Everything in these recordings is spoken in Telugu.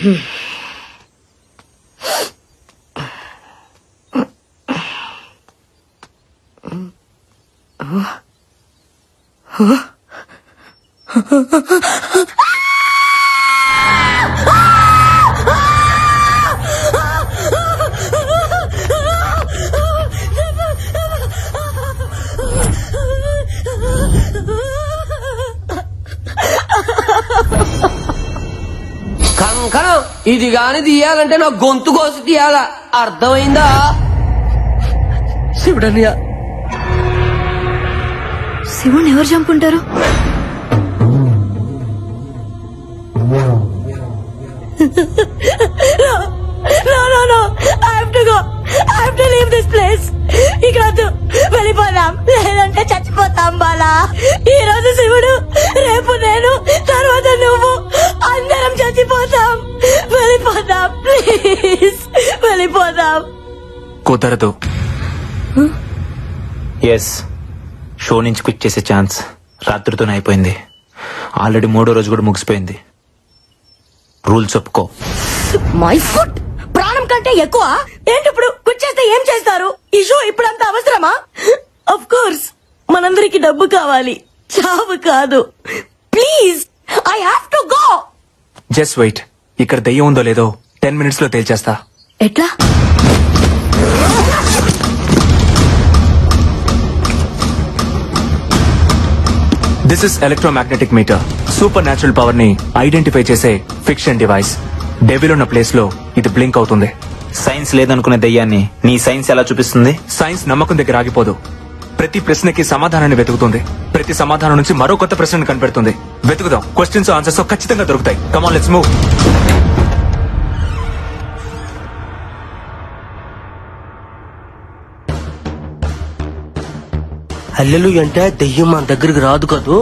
కంకణం ఇది గాని తీయాలంటే నా గొంతు కోసి తీయాలా, అర్థమైందా? శివుడన్నయ్య. శివుని ఎవరు చంపుంటారు? వెళ్ళిపోదాం, లేదంటే చచ్చిపోతాం బాలా. ఈ రోజు శివుడు, రేపు నేను, తర్వాత నువ్వు, అందరం చచ్చిపోతాం. వెళ్ళిపోదాం ప్లీజ్, వెళ్ళిపోదాం. కుదరదు. ఎస్, షో నుంచి క్విట్ చేసే ఛాన్స్ రాత్రితోనే అయిపోయింది. ఆల్రెడీ 3వ రోజు కూడా ముగిసిపోయింది. రూల్స్ ఒప్పుకో. మై ఫుట్ ప్రాణం కంటే ఎక్కువ ఏంటి? ఇప్పుడు కూర్చేస్తే ఏం చేస్తారు? ఈ షో ఇప్పుడంత అవసరమా? ఆఫ్ కోర్స్ మనందరికి డబ్బు కావాలి, చావు కాదు. Please, I have to go. Just wait. ఇక్కడ దెయ్యం ఉందో లేదో 10 minutes లో తేల్చేస్తా. ఎట్లా? This is electromagnetic meter. Supernatural power ని ఐడెంటిఫై చేసే ఫిక్షన్ డివైస్. డెవిల్ ఉన్న ప్లేస్ లో ఇది బ్లింక్ అవుతుంది. సైన్స్ లేదనుకునే దయ్యాన్ని నీ సైన్స్ ఎలా చూపిస్తుంది? సైన్స్ నమ్మకం దగ్గర ఆగిపోదు. ప్రతి ప్రశ్నకి సమాధానాన్ని వెతుకుతుంది. ప్రతి సమాధానం నుంచి మరో కొత్త ప్రశ్నను కనిపెడుతుంది. వెతుకుదాం. క్వశ్చన్స్ ఆన్సర్స్ ఖచ్చితంగా దొరుకుతాయి. Come on, let's move. అల్లెలు అంటే దెయ్యం మన దగ్గరికి రాదు కదూ.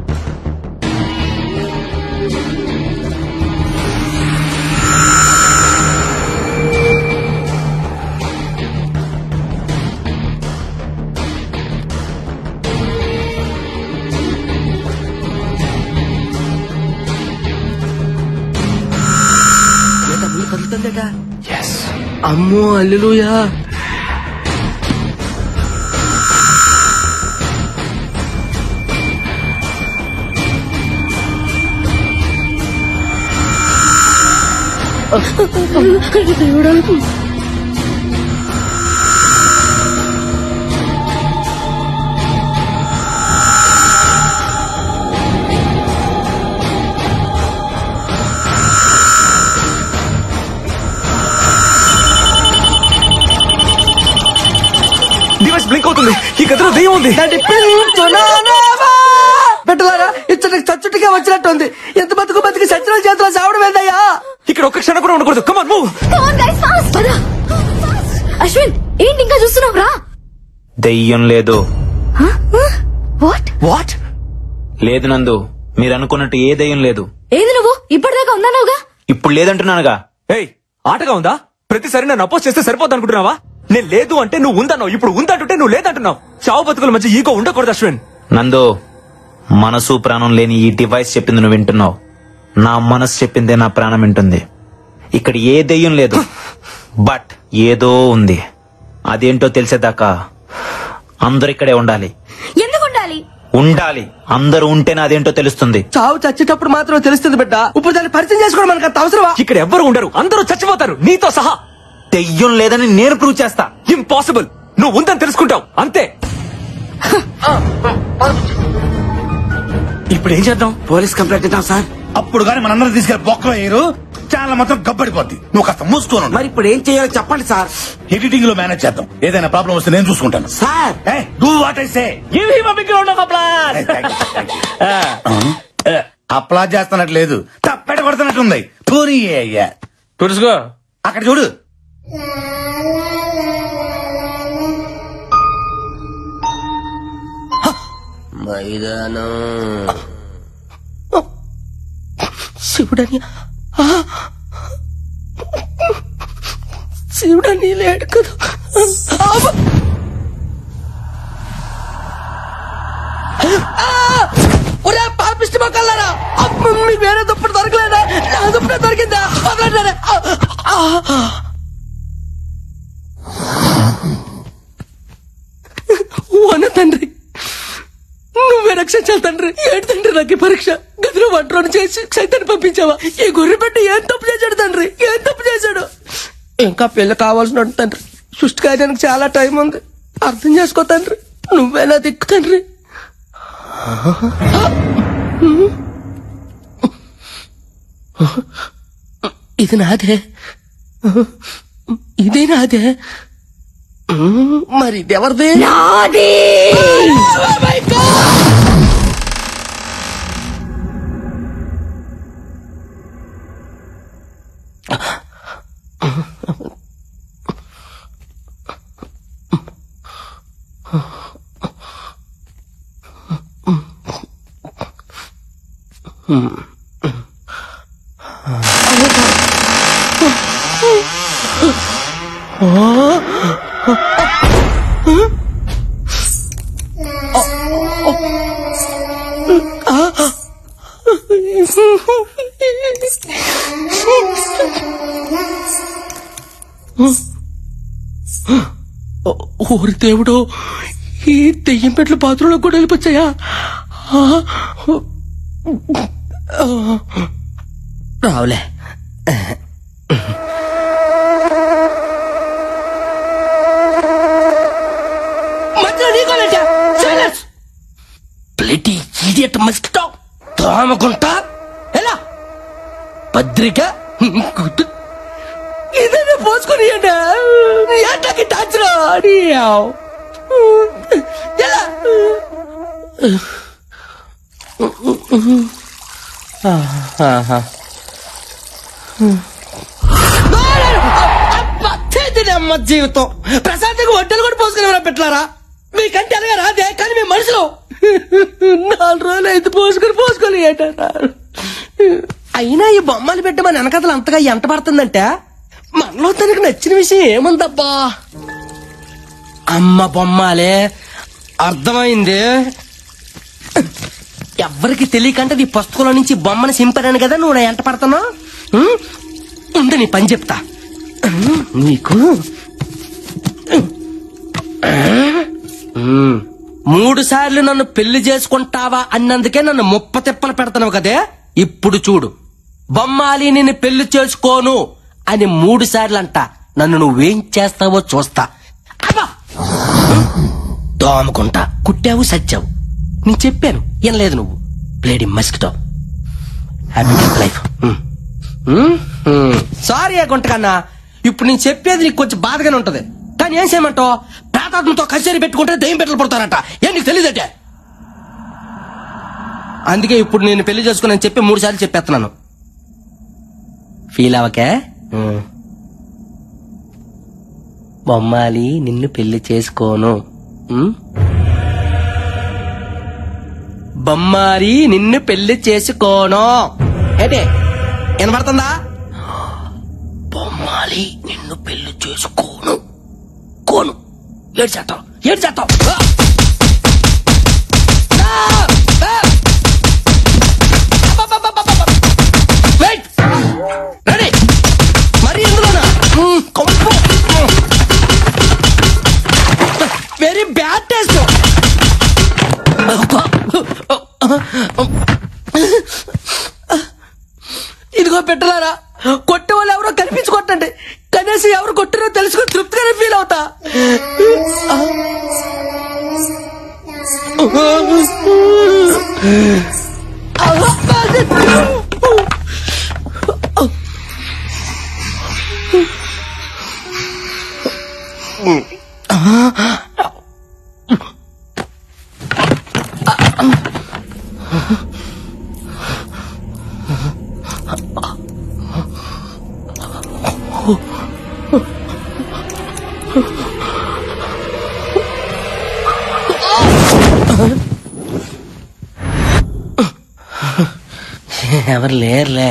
అమ్మో హల్లెలూయా. దేవుడా, డివైస్ బ్లింక్ అవుతుంది. ఈ గదిలో దెయ్యం ఉంది. పెట్టలారా ఇచ్చటికి చచ్చుటిగా వచ్చినట్టుంది. ఎంత బతుకు బతికి సత్యనాల చేతిలో చావడం ఏందయ్యా? ఇక్కడ ఒక్క క్షణం కూడా ఉండకూడదు. Come on, move. అశ్విన్, ఏంటి ఇంకా చూస్తున్నావు? రా. దెయ్యం లేదు. What what? లేదు నందు, మీరు అనుకున్నట్టు ఏ దెయ్యం లేదు. ఏది నువ్వు ఇప్పటిదాకా ఉన్నావుగా? ఇప్పుడు లేదంటున్నానుగా. ఏయ్, ఆటగా ఉందా? ప్రతిసారి నన్ను అపోజ్ చేస్తే సరిపోద్ది అనుకుంటున్నావా? నేను లేదు అంటే నువ్వు ఉందన్నావు, ఇప్పుడు ఉందంటుంటే నువ్వు లేదంటున్నావు. చావు బతుకుల మధ్య ఈగో ఉండకూడదు అశ్విన్. నందు, మనసు ప్రాణం లేని ఈ డివైస్ చెప్పింది నువ్వు వింటున్నావు. నా మనసు చెప్పిందే నా ప్రాణం వింటుంది. ఇక్కడ ఏ దెయ్యం లేదు, బట్ ఏదో ఉంది. అదేంటో తెలిసేదాకా అందరు ఇక్కడే ఉండాలి. ఎందుకు ఉండాలి? ఉండాలి. అందరూ ఉంటేనే అదేంటో తెలుస్తుంది. చావు చచ్చేటప్పుడు మాత్రం తెలుస్తుంది బిడ్డ. ఇప్పుడు దాన్ని పరిచయం చేసుకోవడం మనకు అంత అవసరమా? ఇక్కడ ఎవ్వరు ఉండరు, అందరూ చచ్చిపోతారు, నీతో సహా. దెయ్యం లేదని నేను ప్రూవ్ చేస్తా. ఇంపాసిబుల్. నువ్వు ఉందని తెలుసుకుంటావు అంతే. ఇప్పుడు ఏం చేద్దాం? పోలీస్ కంప్లైంట్ ఇద్దాం సార్. అప్పుడు గానీ మనందరూ తీసుకెళ్లి బొక్కలో వేయరు, ఛానల్ మొత్తం గబ్బడిపోద్ది. నువ్వు కాస్త మూసుకోను. మరి ఇప్పుడు ఏం చేయాలో చెప్పండి సార్. ఎడిటింగ్ లో మేనేజ్ చేద్దాం. ఏదైనా ప్రాబ్లం వస్తే నేను చూసుకుంటాను sir. Do what I say. Give him a big round of applause. Applause చేస్తున్నట్టు లేదు, తప్పెట కొడుతున్నట్టుంది. పూరి అయ్యా తుడుచుకో. అక్కడ చూడు. మైదానం శివుడని శివుడని లేడు కదా. పాపిష్టి మొక్కలారా, మీకు వేరే దుప్పటి దొరకలేదా? స్వప్న దొరికిందా? వదలండి. వన తండ్రి, నువ్వే రక్షించాలి తండ్రి. ఏంటి తండ్రి నాకు పరీక్ష? గదిలో వంటను చేసి సైతాన్ని పంపించావా? ఈ గొర్రె పెట్టి ఏం తప్పు చేశాడు తండ్రి? ఏం తప్పు చేశాడు? ఇంకా పెళ్లి కావాల్సిన తండ్రి. సృష్టి కాయడానికి చాలా టైం ఉంది. అర్థం చేసుకో తండ్రి. నువ్వేనా దిక్కు తండ్రి. ఇది నాదే, ఇదే నాదే. మరి ఇది ఎవరిదే? నాది. ఓరి దేవుడు, ఈ దెయ్యం పెట్ల బాత్రూంలో కూడా వెళ్ళిపోచ్చాయా? రావులే. మధ్యలో నీకోలేట ప్లేటీ ఇడియట్ మస్కిటో దోమగుంట ఎలా పత్రిక ఇదే పోసుకొని ఏంటకి టాచరా ఎలా అమ్మ జీవితం. ప్రశాంతంగా వంటలు కూడా పోసుకుని పెట్టారా? మీకంటే అలాగే రాదే, కానీ మేము మనుషులు 4 రోజులు అయితే పోసుకొని ఏంటారు. అయినా ఈ బొమ్మలు పెట్టి మన వెనకథలు అంతగా ఎంట పడుతుందంటే మనలో తనకు నచ్చిన విషయం ఏముందబ్బా? అమ్మ బొమ్మాలే, అర్థమైంది. ఎవ్వరికి తెలియకంటే నీ పుస్తకంలో నుంచి బొమ్మను సింపాను కదా నువ్వు నా ఎంట పడుతున్నావు. ఉండి నీ పని చెప్తా నీకు. 3 సార్లు నన్ను పెళ్లి చేసుకుంటావా అన్నందుకే నన్ను ముప్ప తిప్పలు పెడతావు కదే. ఇప్పుడు చూడు, బొమ్మాలి నిన్ను పెళ్లి చేసుకోను అని 3 సార్లు అంట. నన్ను నువ్వేం చేస్తావో చూస్తా. అబ్బా దోమకుంటా, కుట్టావు సచ్చావు. నేను చెప్పాను వినలేదు నువ్వు. ప్లేడి మస్కిటో. Happy life. సారీ గుంట కన్నా, ఇప్పుడు నేను చెప్పేది నీకు కొంచెం బాధగానే ఉంటది. కానీ ఏం చేయమంటావు? ప్రాతాత్మతో కచేరీ పెట్టుకుంటే దెయ్యం పెట్టలు పడతారట. ఏం నీకు తెలియదటే? అందుకే ఇప్పుడు నేను పెళ్లి చేసుకుని చెప్పి 3 సార్లు చెప్పేస్తున్నాను. ఫీల్ అవకే. బొమ్మాలి నిన్ను పెళ్లి చేసుకోను. బొమ్మాలి నిన్ను పెళ్లి చేసుకోను. ఏంటి వినపడుతుందా? బొమ్మాలి నిన్ను పెళ్లి చేసుకోను. కోను ఏడ్చేస్తావు. రెడీ మరి ఎందులోనా? Very bad taste. ఇదిగో పెట్టలారా, కొట్టే వాళ్ళు ఎవరో కనిపించుకోండి. కనీసం ఎవరు కొట్టారో తెలుసుకుని తృప్తిగానే ఫీల్ అవుతా. ఎవరు లేరులే.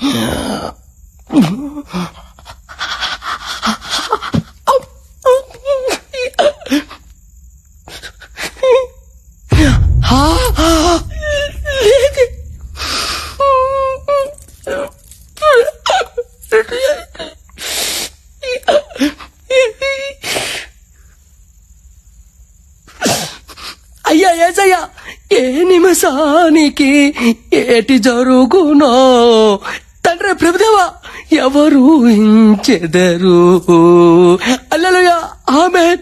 అయ్యా ఏసయ్యా, ఏ నిమిషానికి ఏటి జరుగునో తండ్రి ప్రభుదేవా ఎవరు ఇంచెదరు. హల్లెలూయా, ఆమేన్.